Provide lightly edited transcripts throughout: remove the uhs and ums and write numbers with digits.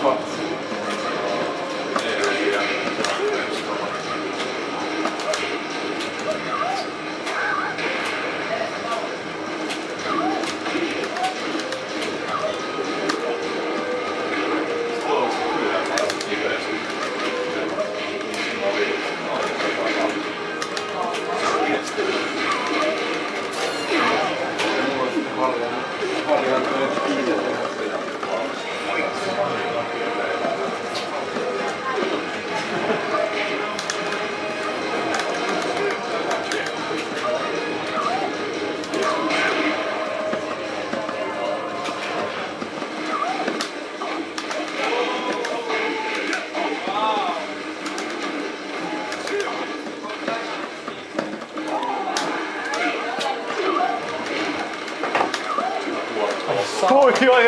Oi!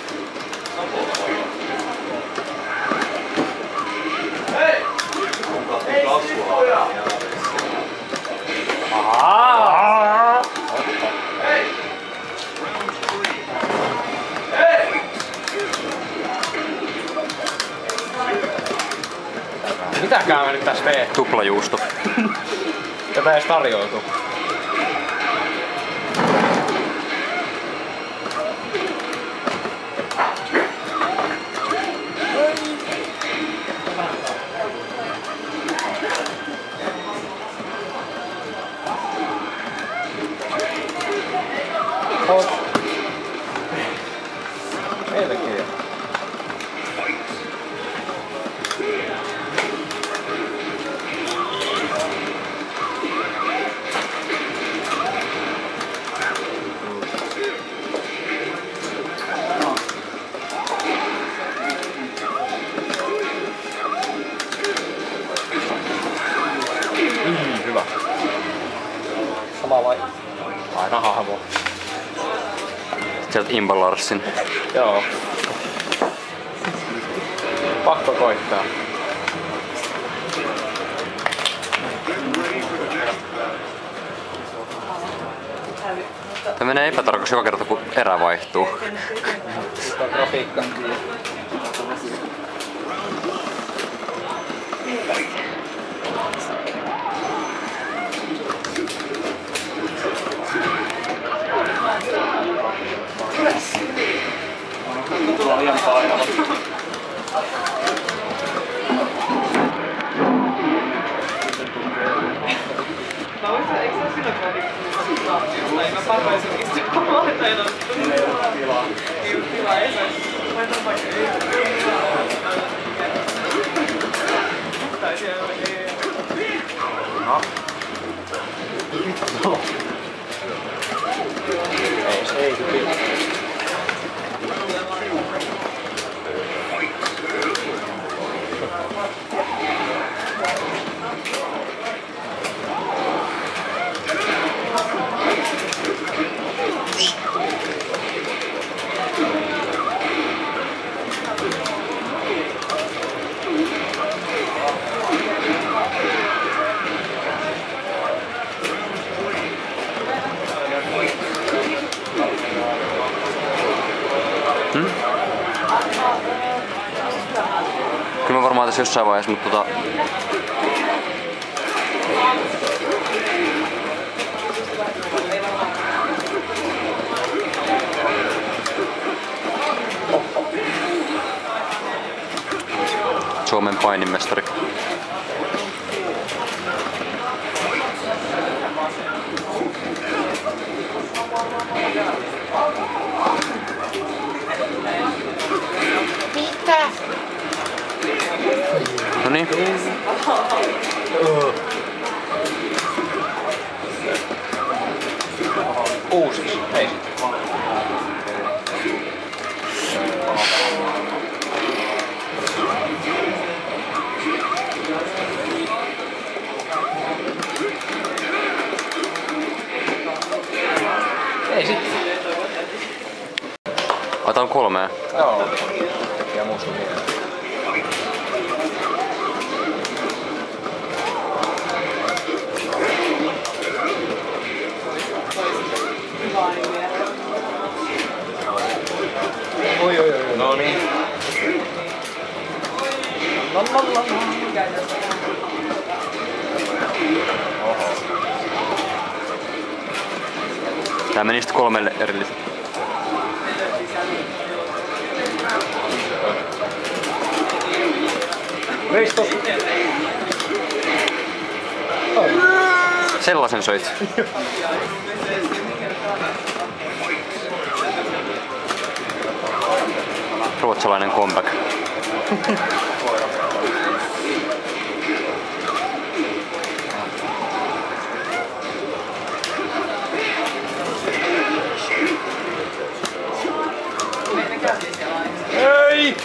Hei! Ei sitoja! Hei! Hei! Mitäkään me nyt tässä teet? Tuplajuusto. Tätä edes tarjoutuu. Melkein. Hyvä. Sama vai? Aina hahmo. Sieltä Imba Larsin. Joo. Pakko koittaa. Tämä menee epätarkoitus joka kerta kun erä vaihtuu. Grafiikka. Liian painava. Eikö se ole sillä kohdalla, että mä parvaisin istua maaletajana? Ei ole tilaa. Ei ole tilaa, ei saisi. Laitan vaikka ei ole tilaa. Tai siellä ei. No. Ei kyllä. Kyllä mä varmaan tässä jossain vaiheessa, mutta Suomen painimestari. Mitä? No niin. Uusis. Ei sit. Ei sit. Otan 3. Joo. Tekee musta mieleen. Oi. No niin. Tää meni sitten 3 erillistä. Risto! Sellaisen söit. Ruotsalainen comeback. Ei!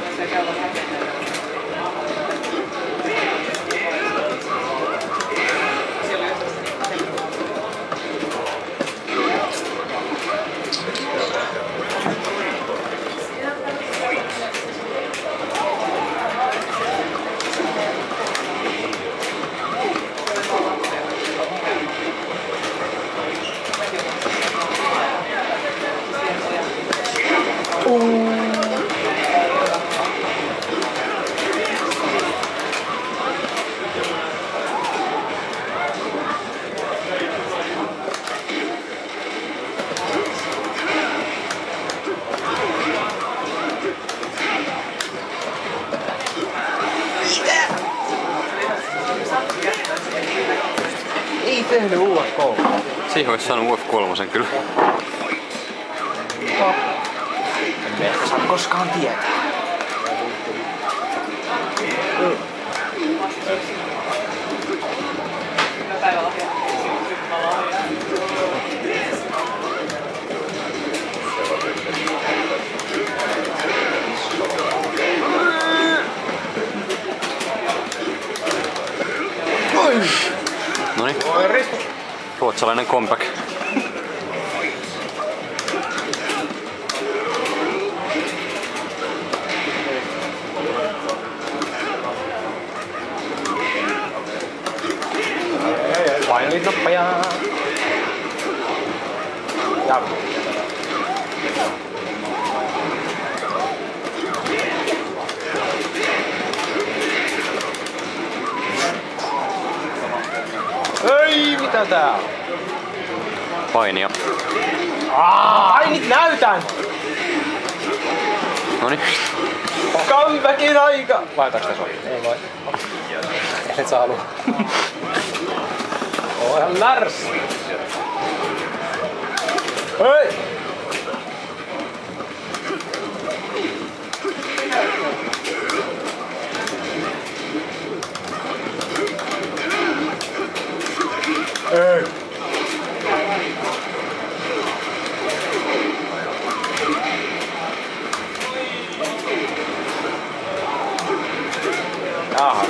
Ei tehnyt UFK. Siihen olisi saanut UF3 kyllä. Emme ehkä saa koskaan tietää. Noniin. Risto! Ruotsalainen comeback. Painelit noppajaa. Ja. Ei, mitä tää on? Painia. Ai nyt näytän! Noniin. Comebackin aika! Vaihtaaks tää soi? Ei vai. Et sä halua. Oo ihan Lars! Hei! Ei! Jaha.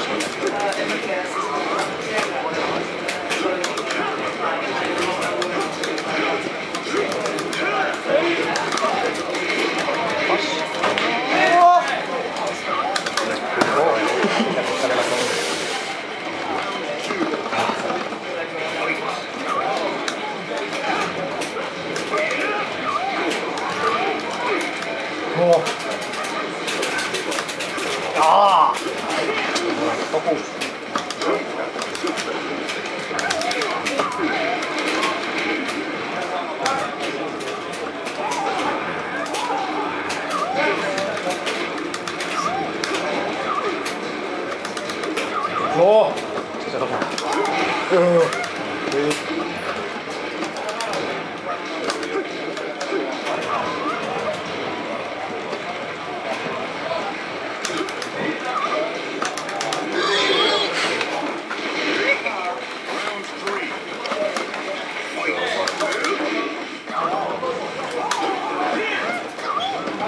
Fokus. No. Se on.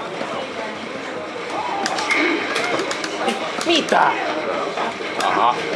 Mitä? Aha.